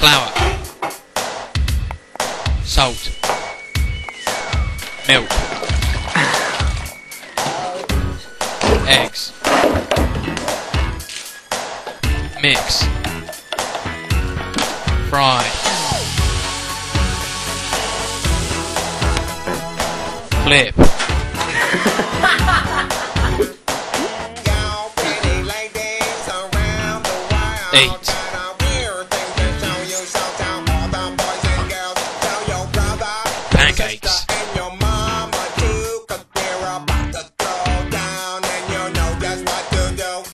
flour, salt, milk, eggs, mix, fry, flip, eat.